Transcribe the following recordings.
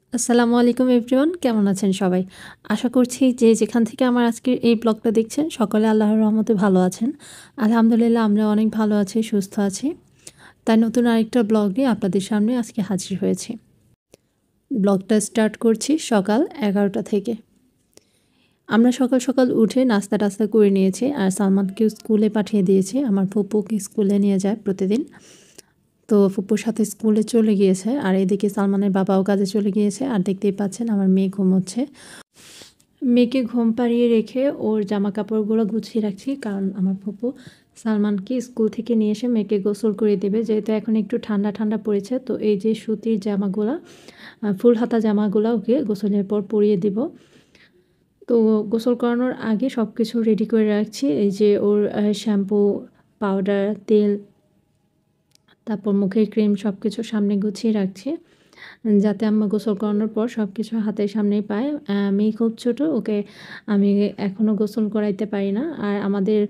আসসালামু আলাইকুম এভরিওয়ান, কেমন আছেন সবাই? আশা করছি যে যেখান থেকে আমার আজকের এই ব্লগটা দেখছেন সকলে আল্লাহর রহমতে ভালো আছেন। আলহামদুলিল্লাহ আমরা অনেক ভালো আছি, সুস্থ আছি। তাই নতুন আরেকটা ব্লগ নিয়ে আপনাদের সামনে আজকে হাজির হয়েছি। ব্লগটা স্টার্ট করছি সকাল 11টা থেকে। আমরা সকাল সকাল উঠে নাস্তা টাস্তা করে নিয়েছি আর সালমানকেও স্কুলে পাঠিয়ে দিয়েছি। আমার ফুপুকে স্কুলে নিয়ে যায় প্রতিদিন। তো ফুপুর সাথে স্কুলে চলে গিয়েছে আর এদিকে সালমানের বাবাও কাজে চলে গিয়েছে আর দেখতেই পাচ্ছেন আমার মেয়ে ঘুমোচ্ছে। মেয়েকে ঘুম পাড়িয়ে রেখে ওর জামা কাপড়গুলো গুছিয়ে রাখছি, কারণ আমার ফুপু সালমানকে স্কুল থেকে নিয়ে এসে মেয়েকে গোসল করে দেবে, যেহেতু এখন একটু ঠান্ডা ঠান্ডা পড়েছে। তো এই যে সুতির জামাগুলো, ফুল হাতা জামাগুলো ওকে গোসলের পর পরিয়ে দিব। তো গোসল করানোর আগে সব কিছু রেডি করে রাখছি। এই যে ওর শ্যাম্পু, পাউডার, তেল, তারপর মুখের ক্রিম সব কিছু সামনে গুছিয়ে রাখছি, যাতে আম্মা গোসল করানোর পর সব কিছু হাতের সামনেই পায়। মেয়ে খুব ছোটো, ওকে আমি এখনও গোসল করাইতে পারি না। আর আমাদের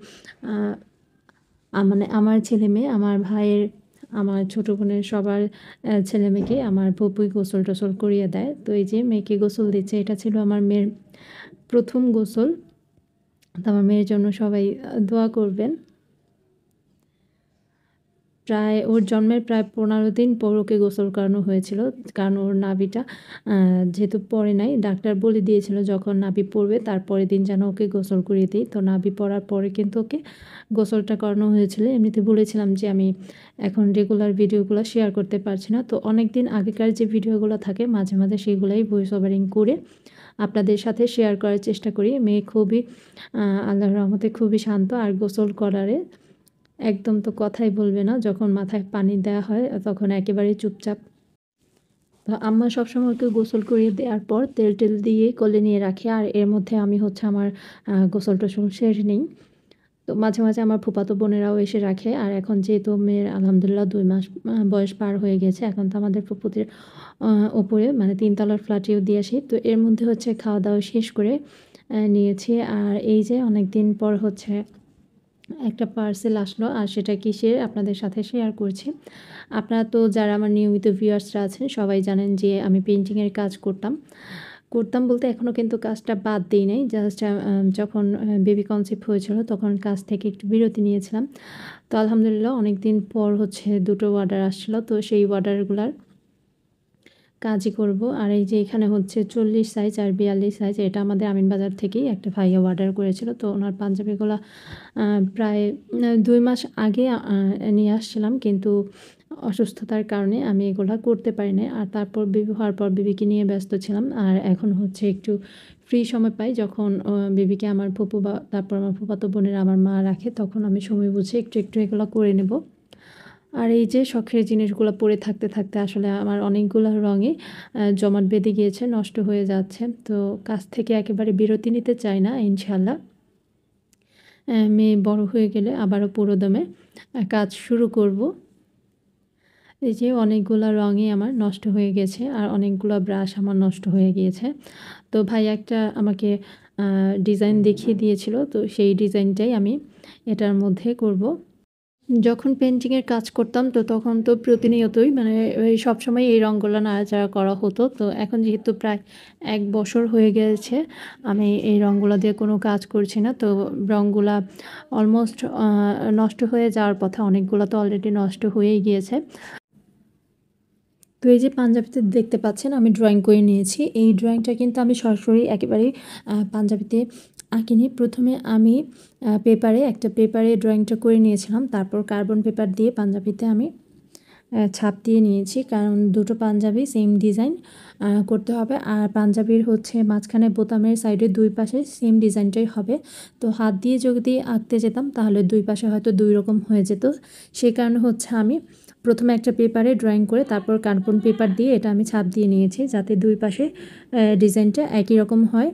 মানে আমার ছেলে মেয়ে, আমার ভাইয়ের, আমার ছোটো বোনের সবার ছেলে মেয়েকে আমার ফুপুই গোসল টোসল করিয়ে দেয়। তো এই যে মেয়েকে গোসল দিচ্ছে, এটা ছিল আমার মেয়ের প্রথম গোসল। তো আমার মেয়ের জন্য সবাই দোয়া করবেন। প্রায় ওর জন্মের প্রায় 15 দিন পর ওকে গোসল করানো হয়েছিল, কারণ ওর নাভিটা যেহেতু পড়ে নাই, ডাক্তার বলে দিয়েছিল যখন নাভি পড়বে তার পরের দিন যেন ওকে গোসল করিয়ে দিই। তো নাভি পড়ার পরে কিন্তু ওকে গোসলটা করানো হয়েছিল। এমনিতে বলেছিলাম যে আমি এখন রেগুলার ভিডিওগুলো শেয়ার করতে পারছি না, তো অনেক দিন আগেকার যে ভিডিওগুলো থাকে মাঝে মাঝে সেগুলাই ভয়েস ওভারিং করে আপনাদের সাথে শেয়ার করার চেষ্টা করি। মেয়ে খুবই আল্লাহর রহমতে খুবই শান্ত, আর গোসল করারে একদম তো কথাই বলবে না। যখন মাথায় পানি দেওয়া হয় তখন একেবারেই চুপচাপ। তো আম্মা সবসময় ওকে গোসল করিয়ে দেওয়ার পর তেল টেল দিয়ে কোলে নিয়ে রাখে, আর এর মধ্যে আমি হচ্ছে আমার গোসল টোসল সেরে নিই। তো মাঝে মাঝে আমার ফুফাতো বোনেরাও এসে রাখে। আর এখন যেহেতু মেয়ের আলহামদুলিল্লাহ 2 মাস বয়স পার হয়ে গেছে, এখন তো আমাদের ফুপুদের উপরে মানে 3 তলার ফ্ল্যাটেও দিয়ে আসি। তো এর মধ্যে হচ্ছে খাওয়া দাওয়া শেষ করে নিয়েছি। আর এই যে অনেক দিন পর হচ্ছে একটা পার্সেল আসলো, আর সেটা কিসের আপনাদের সাথে শেয়ার করছি। আপনারা তো যারা আমার নিয়মিত ভিউয়ার্সরা আছেন সবাই জানেন যে আমি পেইন্টিংয়ের কাজ করতাম বলতে এখনও কিন্তু কাজটা বাদ দিই নাই। জাস্ট যখন বেবি কনসিভ হয়েছিল তখন কাজ থেকে একটু বিরতি নিয়েছিলাম। তো আলহামদুলিল্লাহ অনেক দিন পর হচ্ছে 2টো অর্ডার আসছিলো, তো সেই অর্ডারগুলার কাজই করব। আর এই যে এখানে হচ্ছে 40 সাইজ আর 42 সাইজ, এটা আমাদের আমিনবাজার থেকেই একটা ভাইয়া অর্ডার করেছিল। তো ওনার পাঞ্জাবিগুলো প্রায় 2 মাস আগে নিয়ে আসছিলাম, কিন্তু অসুস্থতার কারণে আমি এগুলা করতে পারি নাই। আর তারপর বেবি হওয়ার পর বেবিকে নিয়ে ব্যস্ত ছিলাম। আর এখন হচ্ছে একটু ফ্রি সময় পাই যখন বেবিকে আমার ফুপু বা তারপর আমার ফুফাতো বোনেরা, আমার মা রাখে, তখন আমি সময় বুঝে একটু একটু এগুলো করে নেব। আর এই যে শখের জিনিসগুলো পরে থাকতে থাকতে আসলে আমার অনেকগুলো রঙে জমাট বেঁধে গিয়েছে, নষ্ট হয়ে যাচ্ছে। তো কাজ থেকে একেবারে বিরতি নিতে চাই না ইনশাআল্লাহ। মেয়ে বড় হয়ে গেলে আবারও পুরোদমে কাজ শুরু করব। এই যে অনেকগুলা রঙই আমার নষ্ট হয়ে গেছে আর অনেকগুলো ব্রাশ আমার নষ্ট হয়ে গিয়েছে। তো ভাই একটা আমাকে ডিজাইন দেখিয়ে দিয়েছিল, তো সেই ডিজাইনটাই আমি এটার মধ্যে করব। যখন পেইন্টিংয়ের কাজ করতাম তো তখন তো প্রতিনিয়তই মানে ওই সবসময় এই রঙগুলো নাড়াচাড়া করা হতো। তো এখন যেহেতু প্রায় 1 বছর হয়ে গেছে আমি এই রঙগুলো দিয়ে কোনো কাজ করছি না। তো রঙগুলা অলমোস্ট নষ্ট হয়ে যাওয়ার পথে, অনেকগুলো তো অলরেডি নষ্ট হয়েই গিয়েছে। তো এই যে পাঞ্জাবিতে দেখতে পাচ্ছেন আমি ড্রয়িং করে নিয়েছি। এই ড্রয়িংটা কিন্তু আমি সরাসরি একেবারেই পাঞ্জাবিতে আঁকিনি। প্রথমে আমি একটা পেপারে ড্রয়িংটা করে নিয়েছিলাম। তারপর কার্বন পেপার দিয়ে পাঞ্জাবিতে আমি ছাপ দিয়ে নিয়েছি, কারণ দুটো পাঞ্জাবি সেম ডিজাইন করতে হবে। আর পাঞ্জাবির হচ্ছে মাঝখানে বোতামের সাইডে 2 পাশে সেম ডিজাইনটাই হবে। তো হাত দিয়ে যদি আঁকতে যেতাম তাহলে 2 পাশে হয়তো 2 রকম হয়ে যেত। সেই কারণে হচ্ছে আমি প্রথমে একটা পেপারে ড্রয়িং করে তারপর কার্বন পেপার দিয়ে এটা আমি ছাপ দিয়ে নিয়েছি, যাতে 2 পাশে ডিজাইনটা একই রকম হয়।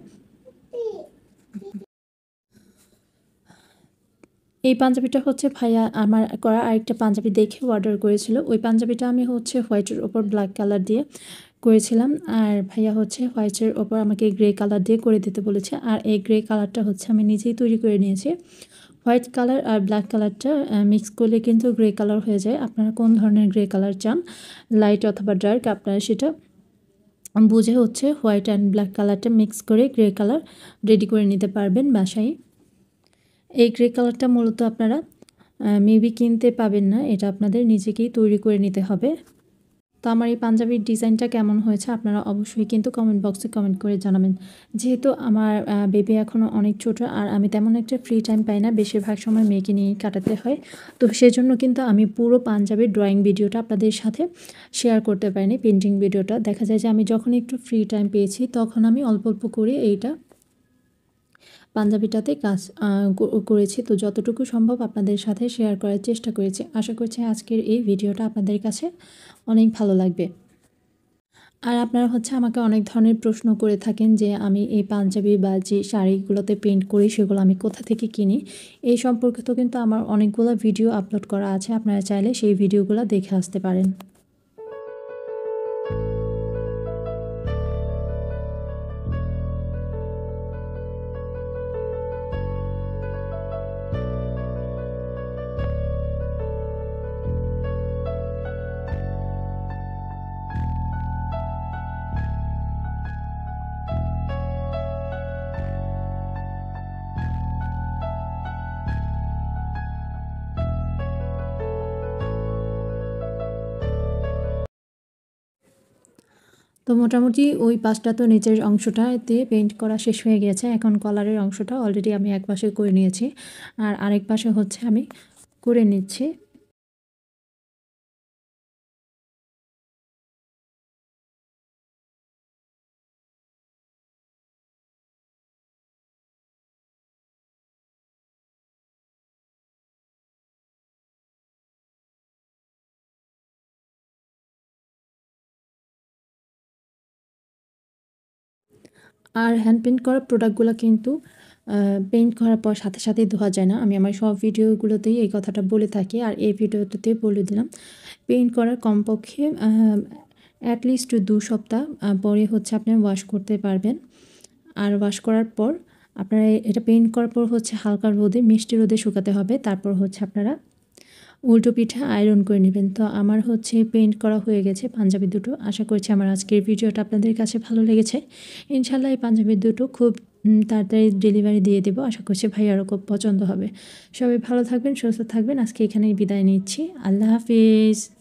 এই পাঞ্জাবিটা হচ্ছে ভাইয়া আমার করা আরেকটা পাঞ্জাবি দেখে অর্ডার করেছিল। ওই পাঞ্জাবিটা আমি হচ্ছে হোয়াইটের ওপর ব্ল্যাক কালার দিয়ে করেছিলাম, আর ভাইয়া হচ্ছে হোয়াইটের ওপর আমাকে গ্রে কালার দিয়ে করে দিতে বলেছে। আর এই গ্রে কালারটা হচ্ছে আমি নিজেই তৈরি করে নিয়েছি। হোয়াইট কালার আর ব্ল্যাক কালারটা মিক্স করলে কিন্তু গ্রে কালার হয়ে যায়। আপনারা কোন ধরনের গ্রে কালার চান, লাইট অথবা ডার্ক, আপনারা সেটা বুঝে হচ্ছে হোয়াইট অ্যান্ড ব্ল্যাক কালারটা মিক্স করে গ্রে কালার রেডি করে নিতে পারবেন বাসায়। এই গ্রে কালারটা মূলত আপনারা মেবি কিনতে পাবেন না, এটা আপনাদের নিজেকেই তৈরি করে নিতে হবে। তো আমার এই পাঞ্জাবির ডিজাইনটা কেমন হয়েছে আপনারা অবশ্যই কিন্তু কমেন্ট বক্সে কমেন্ট করে জানাবেন। যেহেতু আমার বেবি এখনও অনেক ছোট আর আমি তেমন একটা ফ্রি টাইম পাই না, বেশিরভাগ সময় মেয়েকে নিয়ে কাটাতে হয়। তো সেজন্য কিন্তু আমি পুরো পাঞ্জাবির ড্রয়িং ভিডিওটা আপনাদের সাথে শেয়ার করতে পারিনি। পেন্টিং ভিডিওটা দেখা যায় যে আমি যখন একটু ফ্রি টাইম পেয়েছি তখন আমি অল্প অল্প করে এইটা পাঞ্জাবিটাতে কাজ করেছি। তো যতটুকু সম্ভব আপনাদের সাথে শেয়ার করার চেষ্টা করেছি। আশা করছি আজকের এই ভিডিওটা আপনাদের কাছে অনেক ভালো লাগবে। আর আপনারা হচ্ছে আমাকে অনেক ধরনের প্রশ্ন করে থাকেন যে আমি এই পাঞ্জাবি বা যে শাড়িগুলোতে পেইন্ট করি সেগুলো আমি কোথা থেকে কিনি। এই সম্পর্কিত কিন্তু আমার অনেকগুলো ভিডিও আপলোড করা আছে, আপনারা চাইলে সেই ভিডিওগুলো দেখে আসতে পারেন। তো মোটামুটি ওই পাশটা তো নিচের অংশটাতে পেইন্ট করা শেষ হয়ে গিয়েছে। এখন কলারের অংশটা অলরেডি আমি এক পাশে করে নিয়েছি, আর আরেক পাশে হচ্ছে আমি করে নিচ্ছি। আর হ্যান্ড পেইন্ট করা প্রোডাক্টগুলো কিন্তু পেইন্ট করার পর সাথে সাথেই ধোয়া যায় না। আমি আমার সব ভিডিওগুলোতেই এই কথাটা বলে থাকি, আর এই ভিডিওটাতে বলে দিলাম। পেইন্ট করার কমপক্ষে অ্যাটলিস্ট 2 সপ্তাহ পরে হচ্ছে আপনি ওয়াশ করতে পারবেন। আর ওয়াশ করার পর আপনারা এটা পেইন্ট করার পর হচ্ছে হালকা রোদে, মিষ্টি রোদে শুকাতে হবে। তারপর হচ্ছে আপনারা উল্টো পিঠে আয়রন করে নেবেন। তো আমার হচ্ছে পেইন্ট করা হয়ে গেছে পাঞ্জাবি দুটো। আশা করছি আমার আজকের ভিডিওটা আপনাদের কাছে ভালো লেগেছে। ইনশাআল্লাহ এই পাঞ্জাবি দুটো খুব তাড়াতাড়ি ডেলিভারি দিয়ে দেবো। আশা করছি ভাইয়ারও খুব পছন্দ হবে। সবাই ভালো থাকবেন, সুস্থ থাকবেন। আজকে এখানেই বিদায় নিচ্ছি। আল্লাহ হাফিজ।